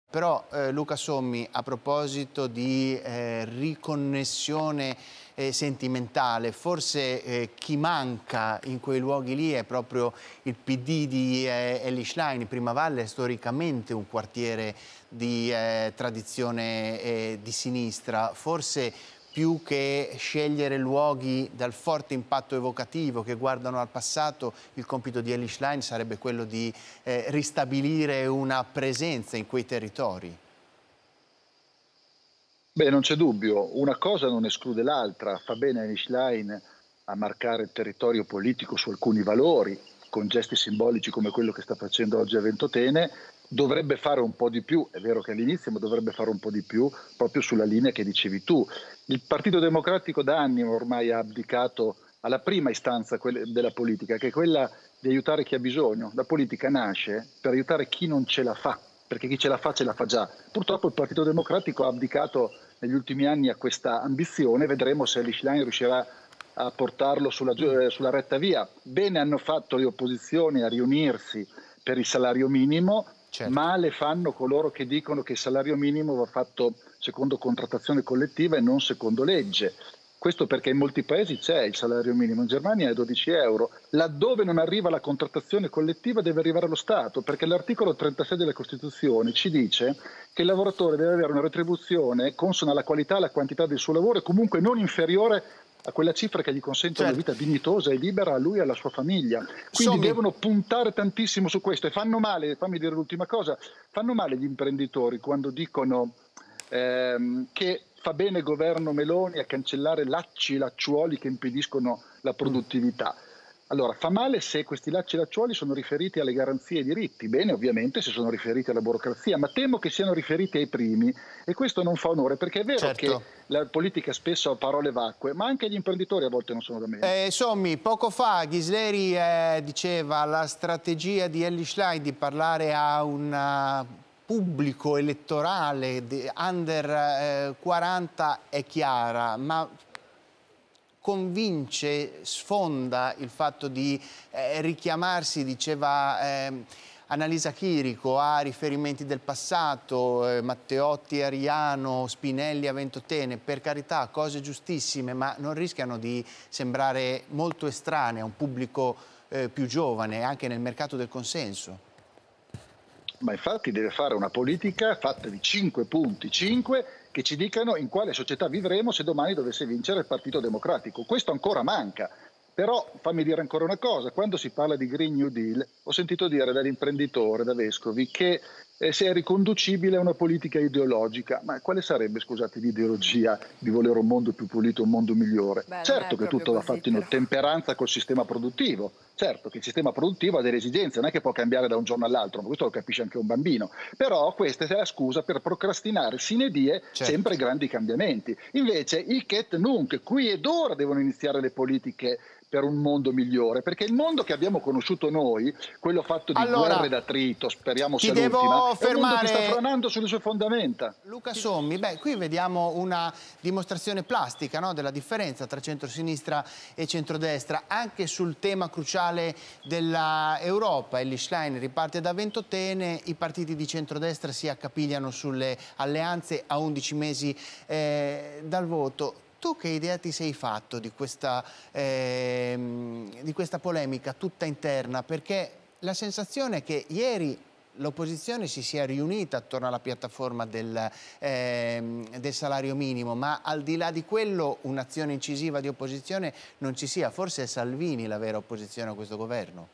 Però Luca Sommi, a proposito di riconnessione sentimentale, forse chi manca in quei luoghi lì è proprio il PD di Elly Schlein. Primavalle è storicamente un quartiere di tradizione di sinistra, forse più che scegliere luoghi dal forte impatto evocativo che guardano al passato, il compito di Elly Schlein sarebbe quello di ristabilire una presenza in quei territori. Beh, non c'è dubbio, una cosa non esclude l'altra. Fa bene Elly Schlein a marcare il territorio politico su alcuni valori, con gesti simbolici come quello che sta facendo oggi a Ventotene. Dovrebbe fare un po' di più, è vero che all'inizio, ma dovrebbe fare un po' di più proprio sulla linea che dicevi tu. Il Partito Democratico da anni ormai ha abdicato alla prima istanza della politica, che è quella di aiutare chi ha bisogno. La politica nasce per aiutare chi non ce la fa, perché chi ce la fa già. Purtroppo il Partito Democratico ha abdicato negli ultimi anni a questa ambizione. Vedremo se Elly Schlein riuscirà a portarlo sulla retta via. Bene hanno fatto le opposizioni a riunirsi per il salario minimo, Certo. male fanno coloro che dicono che il salario minimo va fatto secondo contrattazione collettiva e non secondo legge. Questo perché in molti paesi c'è il salario minimo, in Germania è 12 euro, laddove non arriva la contrattazione collettiva deve arrivare lo Stato, perché l'articolo 36 della Costituzione ci dice che il lavoratore deve avere una retribuzione consona alla qualità e alla quantità del suo lavoro e comunque non inferiore a quella cifra che gli consente una vita dignitosa e libera a lui e alla sua famiglia. Quindi Sommi. devono puntare tantissimo su questo e fanno male, fammi dire l'ultima cosa, fanno male gli imprenditori quando dicono che fa bene il governo Meloni a cancellare lacci e lacciuoli che impediscono la produttività. Allora, fa male se questi lacci e lacciuoli sono riferiti alle garanzie e ai diritti, bene ovviamente se sono riferiti alla burocrazia, ma temo che siano riferiti ai primi e questo non fa onore, perché è vero che la politica spesso ha parole vacue, ma anche gli imprenditori a volte non sono da meno. Sommi, poco fa Ghisleri diceva la strategia di Elly Schlein di parlare a un pubblico elettorale under 40 è chiara, ma convince, sfonda il fatto di richiamarsi, diceva Annalisa Chirico, a riferimenti del passato, Matteotti Ariano, Spinelli a Ventotene, per carità, cose giustissime, ma non rischiano di sembrare molto estranee a un pubblico più giovane, anche nel mercato del consenso? Ma infatti deve fare una politica fatta di 5 punti, 5 che ci dicano in quale società vivremo se domani dovesse vincere il Partito Democratico. Questo ancora manca. Però fammi dire ancora una cosa, quando si parla di Green New Deal ho sentito dire dall'imprenditore, da Vescovi, che se è riconducibile a una politica ideologica. Ma quale sarebbe, scusate, l'ideologia di volere un mondo più pulito, un mondo migliore? Beh, non è Certo che proprio tutto va così, fatto in però. ottemperanza col sistema produttivo, certo che il sistema produttivo ha delle esigenze, non è che può cambiare da un giorno all'altro, ma questo lo capisce anche un bambino. Però questa è la scusa per procrastinare sine die sempre grandi cambiamenti. Invece il Ket Nunc, qui ed ora devono iniziare le politiche per un mondo migliore, perché il mondo che abbiamo conosciuto noi, quello fatto di guerre d'attrito, speriamo sia l'ultima, è un mondo che sta franando sulle sue fondamenta. Luca Sommi, beh, qui vediamo una dimostrazione plastica, no, della differenza tra centrosinistra e centrodestra, anche sul tema cruciale dell'Europa. Elly Schlein riparte da Ventotene, i partiti di centrodestra si accapigliano sulle alleanze a 11 mesi dal voto. Tu che idea ti sei fatto di questa polemica tutta interna? Perché la sensazione è che ieri l'opposizione si sia riunita attorno alla piattaforma del salario minimo, ma al di là di quello un'azione incisiva di opposizione non ci sia. Forse è Salvini la vera opposizione a questo governo.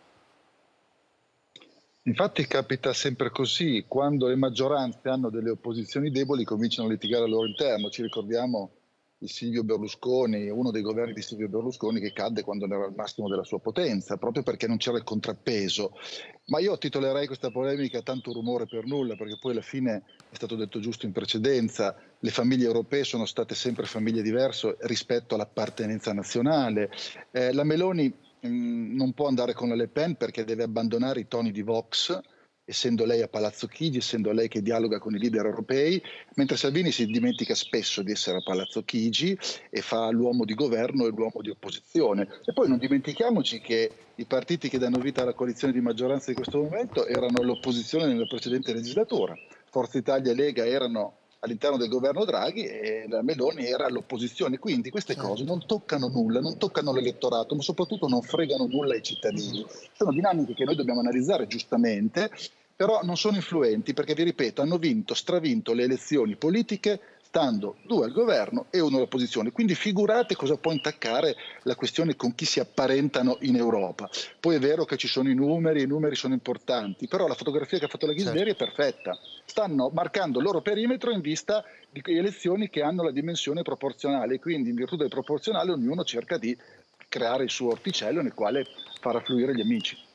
Infatti capita sempre così, quando le maggioranze hanno delle opposizioni deboli cominciano a litigare al loro interno. Ci ricordiamo di Silvio Berlusconi, uno dei governi di Silvio Berlusconi che cadde quando era al massimo della sua potenza, proprio perché non c'era il contrappeso. Ma io titolerei questa polemica tanto rumore per nulla, perché poi alla fine è stato detto giusto in precedenza, le famiglie europee sono state sempre famiglie diverse rispetto all'appartenenza nazionale. La Meloni non può andare con la Le Pen perché deve abbandonare i toni di Vox, essendo lei a Palazzo Chigi, essendo lei che dialoga con i leader europei, mentre Salvini si dimentica spesso di essere a Palazzo Chigi e fa l'uomo di governo e l'uomo di opposizione. E poi non dimentichiamoci che i partiti che danno vita alla coalizione di maggioranza di questo momento erano l'opposizione nella precedente legislatura. Forza Italia e Lega erano all'interno del governo Draghi e la Meloni era all'opposizione. Quindi queste cose non toccano nulla, non toccano l'elettorato, ma soprattutto non fregano nulla ai cittadini. Sono dinamiche che noi dobbiamo analizzare giustamente, però non sono influenti perché, vi ripeto, hanno stravinto le elezioni politiche stando 2 al governo e 1 all'opposizione. Quindi figurate cosa può intaccare la questione con chi si apparentano in Europa. Poi è vero che ci sono i numeri sono importanti, però la fotografia che ha fatto la Ghisleri è perfetta. Stanno marcando il loro perimetro in vista di elezioni che hanno la dimensione proporzionale, quindi in virtù del proporzionale ognuno cerca di creare il suo orticello nel quale far affluire gli amici.